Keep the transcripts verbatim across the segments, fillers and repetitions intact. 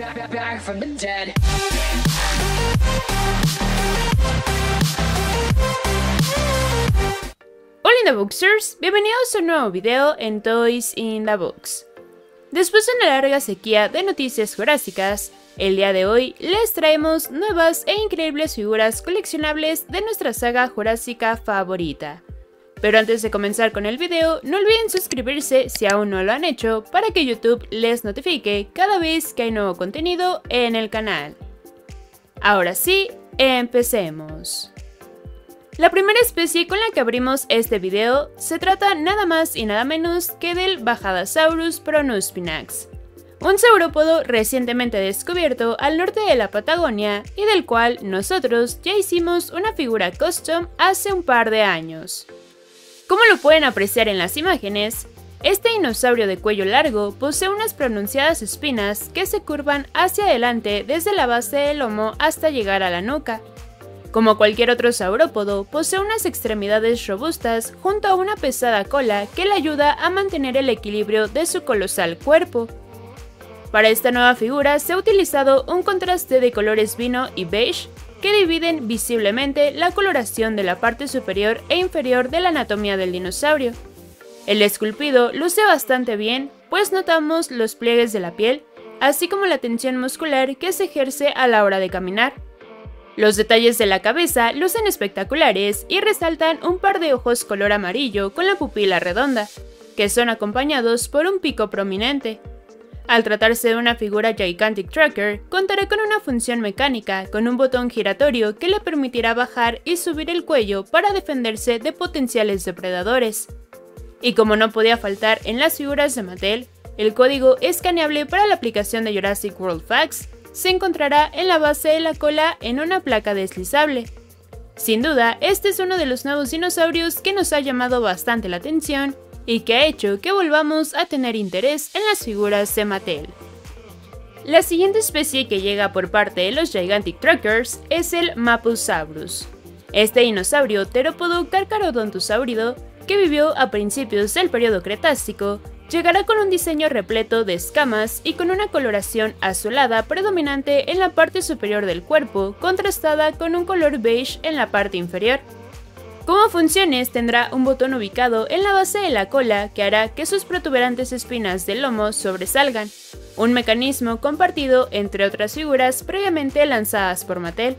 back from the dead. Hola Indaboxers, bienvenidos a un nuevo video en Toys in the Box. Después de una larga sequía de noticias jurásicas, el día de hoy les traemos nuevas e increíbles figuras coleccionables de nuestra saga jurásica favorita. Pero antes de comenzar con el video, no olviden suscribirse si aún no lo han hecho para que YouTube les notifique cada vez que hay nuevo contenido en el canal. Ahora sí, empecemos. La primera especie con la que abrimos este video se trata nada más y nada menos que del Bajadasaurus pronuspinax, un saurópodo recientemente descubierto al norte de la Patagonia y del cual nosotros ya hicimos una figura custom hace un par de años. Como lo pueden apreciar en las imágenes, este dinosaurio de cuello largo posee unas pronunciadas espinas que se curvan hacia adelante desde la base del lomo hasta llegar a la nuca. Como cualquier otro saurópodo, posee unas extremidades robustas junto a una pesada cola que le ayuda a mantener el equilibrio de su colosal cuerpo. Para esta nueva figura se ha utilizado un contraste de colores vino y beige que dividen visiblemente la coloración de la parte superior e inferior de la anatomía del dinosaurio. El esculpido luce bastante bien, pues notamos los pliegues de la piel, así como la tensión muscular que se ejerce a la hora de caminar. Los detalles de la cabeza lucen espectaculares y resaltan un par de ojos color amarillo con la pupila redonda, que son acompañados por un pico prominente. Al tratarse de una figura Gigantic Tracker, contará con una función mecánica con un botón giratorio que le permitirá bajar y subir el cuello para defenderse de potenciales depredadores. Y como no podía faltar en las figuras de Mattel, el código escaneable para la aplicación de Jurassic World Facts se encontrará en la base de la cola en una placa deslizable. Sin duda, este es uno de los nuevos dinosaurios que nos ha llamado bastante la atención y que ha hecho que volvamos a tener interés en las figuras de Mattel. La siguiente especie que llega por parte de los Gigantic Trackers es el Mapusaurus. Este dinosaurio terópodo carcharodontosáurido, que vivió a principios del periodo Cretácico, llegará con un diseño repleto de escamas y con una coloración azulada predominante en la parte superior del cuerpo, contrastada con un color beige en la parte inferior. Como funciones tendrá un botón ubicado en la base de la cola que hará que sus protuberantes espinas del lomo sobresalgan, un mecanismo compartido entre otras figuras previamente lanzadas por Mattel.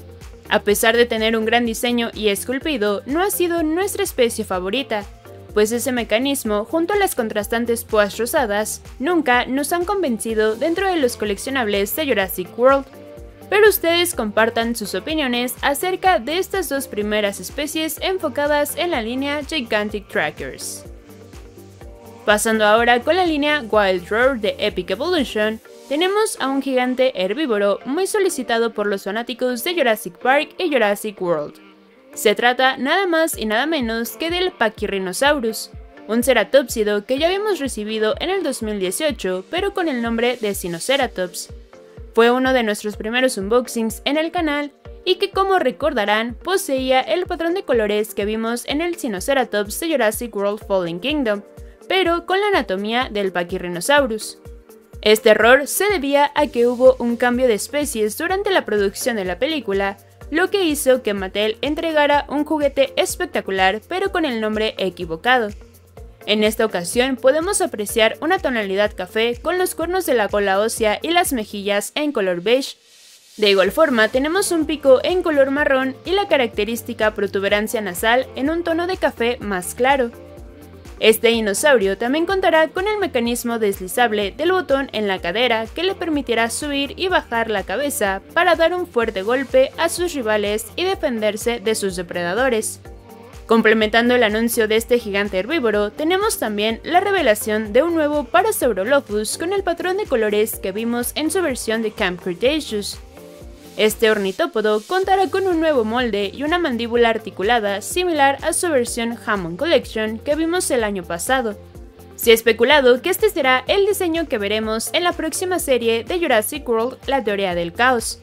A pesar de tener un gran diseño y esculpido, no ha sido nuestra especie favorita, pues ese mecanismo junto a las contrastantes púas rosadas nunca nos han convencido dentro de los coleccionables de Jurassic World. Pero ustedes compartan sus opiniones acerca de estas dos primeras especies enfocadas en la línea Gigantic Trackers. Pasando ahora con la línea Wild Roar de Epic Evolution, tenemos a un gigante herbívoro muy solicitado por los fanáticos de Jurassic Park y Jurassic World. Se trata nada más y nada menos que del Pachyrhinosaurus, un ceratópsido que ya habíamos recibido en el dos mil dieciocho, pero con el nombre de Sinoceratops. Fue uno de nuestros primeros unboxings en el canal y que, como recordarán, poseía el patrón de colores que vimos en el Sinoceratops de Jurassic World Fallen Kingdom, pero con la anatomía del Pachyrhinosaurus. Este error se debía a que hubo un cambio de especies durante la producción de la película, lo que hizo que Mattel entregara un juguete espectacular pero con el nombre equivocado. En esta ocasión podemos apreciar una tonalidad café con los cuernos de la cola ósea y las mejillas en color beige. De igual forma tenemos un pico en color marrón y la característica protuberancia nasal en un tono de café más claro. Este dinosaurio también contará con el mecanismo deslizable del botón en la cadera que le permitirá subir y bajar la cabeza para dar un fuerte golpe a sus rivales y defenderse de sus depredadores. Complementando el anuncio de este gigante herbívoro, tenemos también la revelación de un nuevo Parasaurolophus con el patrón de colores que vimos en su versión de Camp Cretaceous. Este ornitópodo contará con un nuevo molde y una mandíbula articulada similar a su versión Hammond Collection que vimos el año pasado. Se ha especulado que este será el diseño que veremos en la próxima serie de Jurassic World, la teoría del caos.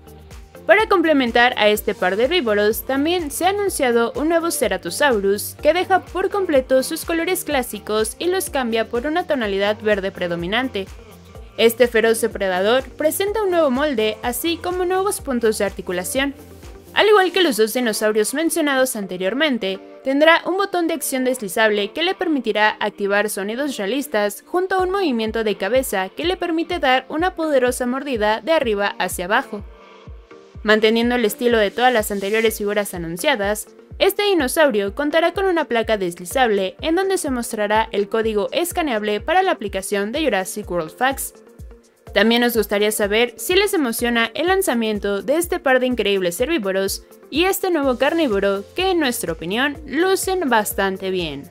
Para complementar a este par de herbívoros, también se ha anunciado un nuevo Ceratosaurus que deja por completo sus colores clásicos y los cambia por una tonalidad verde predominante. Este feroz depredador presenta un nuevo molde, así como nuevos puntos de articulación. Al igual que los dos dinosaurios mencionados anteriormente, tendrá un botón de acción deslizable que le permitirá activar sonidos realistas junto a un movimiento de cabeza que le permite dar una poderosa mordida de arriba hacia abajo. Manteniendo el estilo de todas las anteriores figuras anunciadas, este dinosaurio contará con una placa deslizable en donde se mostrará el código escaneable para la aplicación de Jurassic World Facts. También nos gustaría saber si les emociona el lanzamiento de este par de increíbles herbívoros y este nuevo carnívoro que, en nuestra opinión, lucen bastante bien.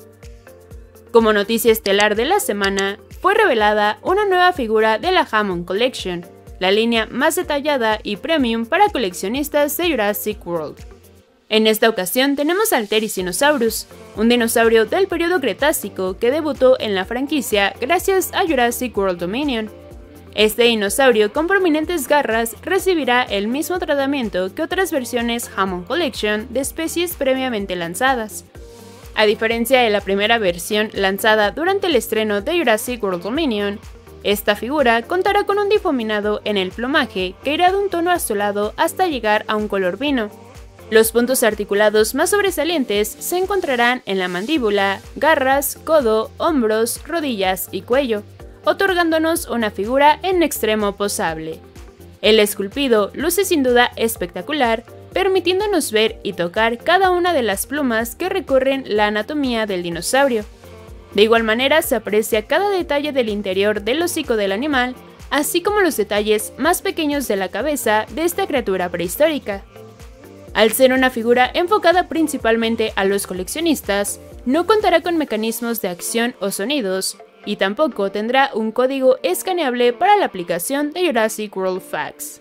Como noticia estelar de la semana, fue revelada una nueva figura de la Hammond Collection, la línea más detallada y premium para coleccionistas de Jurassic World. En esta ocasión tenemos al Therizinosaurus, un dinosaurio del periodo Cretácico que debutó en la franquicia gracias a Jurassic World Dominion. Este dinosaurio con prominentes garras recibirá el mismo tratamiento que otras versiones Hammond Collection de especies previamente lanzadas. A diferencia de la primera versión lanzada durante el estreno de Jurassic World Dominion, esta figura contará con un difuminado en el plumaje que irá de un tono azulado hasta llegar a un color vino. Los puntos articulados más sobresalientes se encontrarán en la mandíbula, garras, codo, hombros, rodillas y cuello, otorgándonos una figura en extremo posable. El esculpido luce sin duda espectacular, permitiéndonos ver y tocar cada una de las plumas que recorren la anatomía del dinosaurio. De igual manera se aprecia cada detalle del interior del hocico del animal, así como los detalles más pequeños de la cabeza de esta criatura prehistórica. Al ser una figura enfocada principalmente a los coleccionistas, no contará con mecanismos de acción o sonidos, y tampoco tendrá un código escaneable para la aplicación de Jurassic World Facts.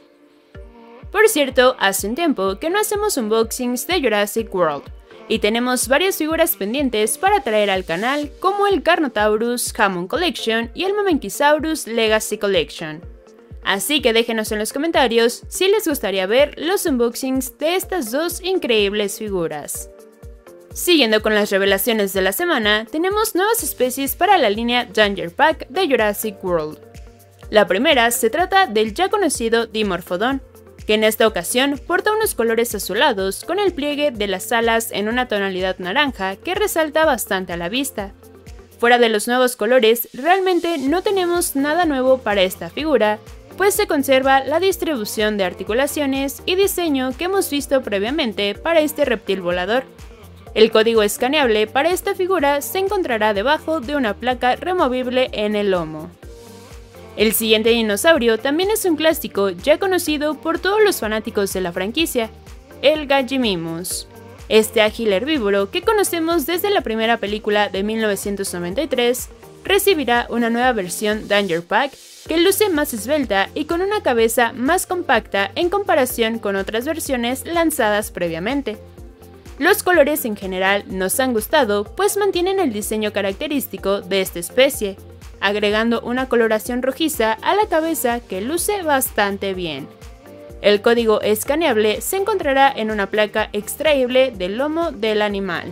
Por cierto, hace un tiempo que no hacemos unboxings de Jurassic World, y tenemos varias figuras pendientes para traer al canal, como el Carnotaurus Hammond Collection y el Mamenchisaurus Legacy Collection. Así que déjenos en los comentarios si les gustaría ver los unboxings de estas dos increíbles figuras. Siguiendo con las revelaciones de la semana, tenemos nuevas especies para la línea Danger Pack de Jurassic World. La primera se trata del ya conocido Dimorphodon, que en esta ocasión porta unos colores azulados con el pliegue de las alas en una tonalidad naranja que resalta bastante a la vista. Fuera de los nuevos colores, realmente no tenemos nada nuevo para esta figura, pues se conserva la distribución de articulaciones y diseño que hemos visto previamente para este reptil volador. El código escaneable para esta figura se encontrará debajo de una placa removible en el lomo. El siguiente dinosaurio también es un clásico ya conocido por todos los fanáticos de la franquicia, el Gallimimus. Este ágil herbívoro que conocemos desde la primera película de mil novecientos noventa y tres, recibirá una nueva versión Danger Pack que luce más esbelta y con una cabeza más compacta en comparación con otras versiones lanzadas previamente. Los colores en general nos han gustado, pues mantienen el diseño característico de esta especie, agregando una coloración rojiza a la cabeza que luce bastante bien. El código escaneable se encontrará en una placa extraíble del lomo del animal.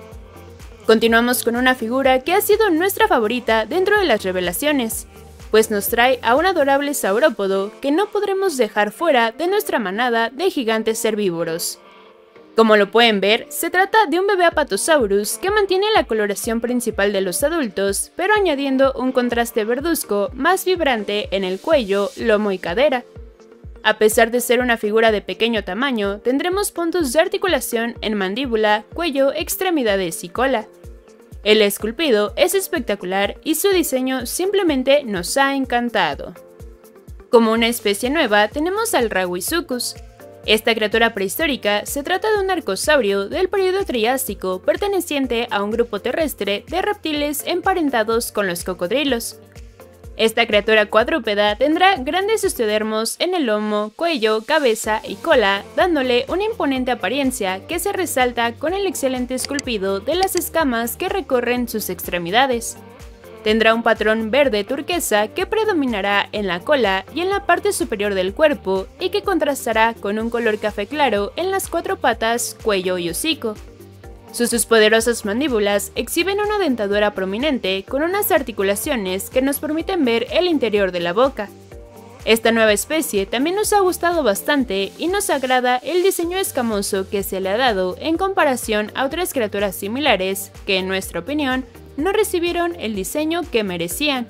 Continuamos con una figura que ha sido nuestra favorita dentro de las revelaciones, pues nos trae a un adorable saurópodo que no podremos dejar fuera de nuestra manada de gigantes herbívoros. Como lo pueden ver, se trata de un bebé Apatosaurus que mantiene la coloración principal de los adultos, pero añadiendo un contraste verduzco más vibrante en el cuello, lomo y cadera. A pesar de ser una figura de pequeño tamaño, tendremos puntos de articulación en mandíbula, cuello, extremidades y cola. El esculpido es espectacular y su diseño simplemente nos ha encantado. Como una especie nueva tenemos al Raguisuchus. Esta criatura prehistórica se trata de un arcosaurio del periodo Triásico perteneciente a un grupo terrestre de reptiles emparentados con los cocodrilos. Esta criatura cuadrúpeda tendrá grandes osteodermos en el lomo, cuello, cabeza y cola, dándole una imponente apariencia que se resalta con el excelente esculpido de las escamas que recorren sus extremidades. Tendrá un patrón verde turquesa que predominará en la cola y en la parte superior del cuerpo y que contrastará con un color café claro en las cuatro patas, cuello y hocico. Sus poderosas mandíbulas exhiben una dentadura prominente con unas articulaciones que nos permiten ver el interior de la boca. Esta nueva especie también nos ha gustado bastante y nos agrada el diseño escamoso que se le ha dado en comparación a otras criaturas similares que, en nuestra opinión, no recibieron el diseño que merecían.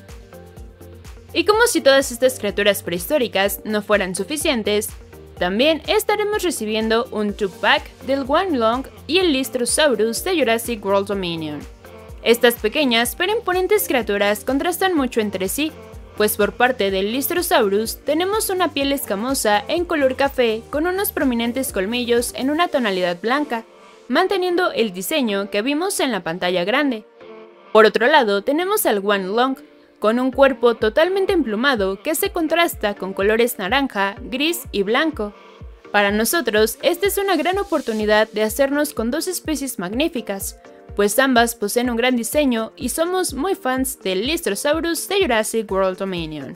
Y como si todas estas criaturas prehistóricas no fueran suficientes, también estaremos recibiendo un two-pack del Wanglong y el Lystrosaurus de Jurassic World Dominion. Estas pequeñas pero imponentes criaturas contrastan mucho entre sí, pues por parte del Lystrosaurus tenemos una piel escamosa en color café con unos prominentes colmillos en una tonalidad blanca, manteniendo el diseño que vimos en la pantalla grande. Por otro lado tenemos al Wanglong, con un cuerpo totalmente emplumado que se contrasta con colores naranja, gris y blanco. Para nosotros, esta es una gran oportunidad de hacernos con dos especies magníficas, pues ambas poseen un gran diseño y somos muy fans del Lystrosaurus de Jurassic World Dominion.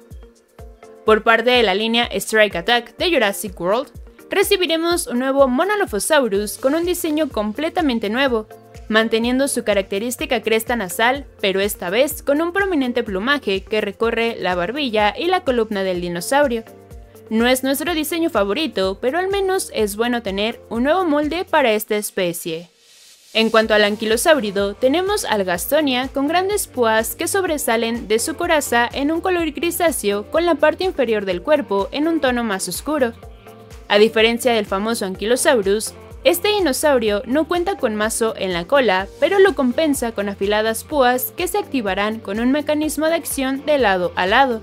Por parte de la línea Strike Attack de Jurassic World, recibiremos un nuevo Monolophosaurus con un diseño completamente nuevo, manteniendo su característica cresta nasal, pero esta vez con un prominente plumaje que recorre la barbilla y la columna del dinosaurio. No es nuestro diseño favorito, pero al menos es bueno tener un nuevo molde para esta especie. En cuanto al anquilosáurido, tenemos al Gastonia con grandes púas que sobresalen de su coraza en un color grisáceo con la parte inferior del cuerpo en un tono más oscuro. A diferencia del famoso Ankylosaurus, este dinosaurio no cuenta con mazo en la cola, pero lo compensa con afiladas púas que se activarán con un mecanismo de acción de lado a lado.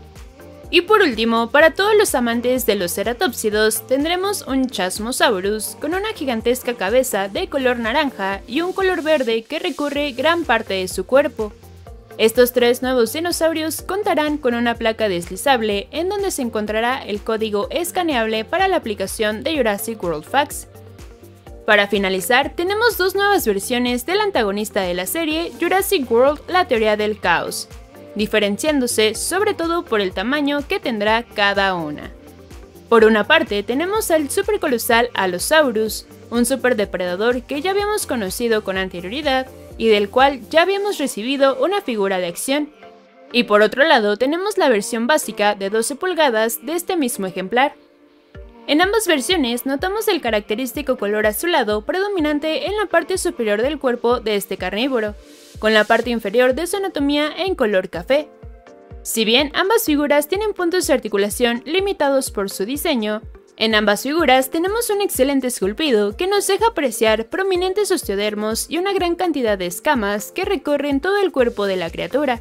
Y por último, para todos los amantes de los ceratópsidos, tendremos un Chasmosaurus con una gigantesca cabeza de color naranja y un color verde que recorre gran parte de su cuerpo. Estos tres nuevos dinosaurios contarán con una placa deslizable en donde se encontrará el código escaneable para la aplicación de Jurassic World Facts. Para finalizar, tenemos dos nuevas versiones del antagonista de la serie, Jurassic World: La Teoría del Caos, diferenciándose sobre todo por el tamaño que tendrá cada una. Por una parte tenemos al supercolosal Allosaurus, un superdepredador que ya habíamos conocido con anterioridad y del cual ya habíamos recibido una figura de acción. Y por otro lado tenemos la versión básica de doce pulgadas de este mismo ejemplar. En ambas versiones notamos el característico color azulado predominante en la parte superior del cuerpo de este carnívoro, con la parte inferior de su anatomía en color café. Si bien ambas figuras tienen puntos de articulación limitados por su diseño, en ambas figuras tenemos un excelente esculpido que nos deja apreciar prominentes osteodermos y una gran cantidad de escamas que recorren todo el cuerpo de la criatura.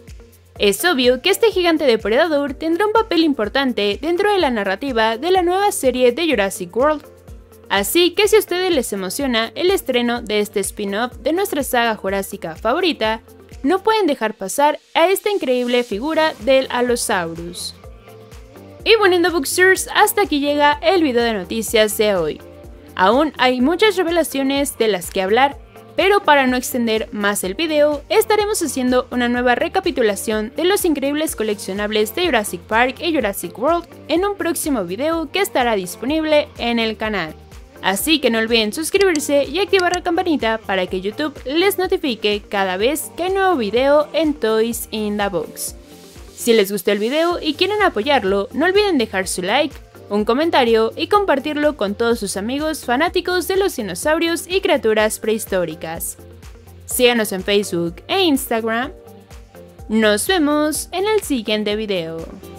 Es obvio que este gigante depredador tendrá un papel importante dentro de la narrativa de la nueva serie de Jurassic World. Así que si a ustedes les emociona el estreno de este spin-off de nuestra saga jurásica favorita, no pueden dejar pasar a esta increíble figura del Allosaurus. Y bueno, Indabooksters, hasta aquí llega el video de noticias de hoy. Aún hay muchas revelaciones de las que hablar, pero para no extender más el video, estaremos haciendo una nueva recapitulación de los increíbles coleccionables de Jurassic Park y Jurassic World en un próximo video que estará disponible en el canal. Así que no olviden suscribirse y activar la campanita para que YouTube les notifique cada vez que hay nuevo video en Toys in the Box. Si les gustó el video y quieren apoyarlo, no olviden dejar su like, un comentario y compartirlo con todos sus amigos fanáticos de los dinosaurios y criaturas prehistóricas. Síganos en Facebook e Instagram. Nos vemos en el siguiente video.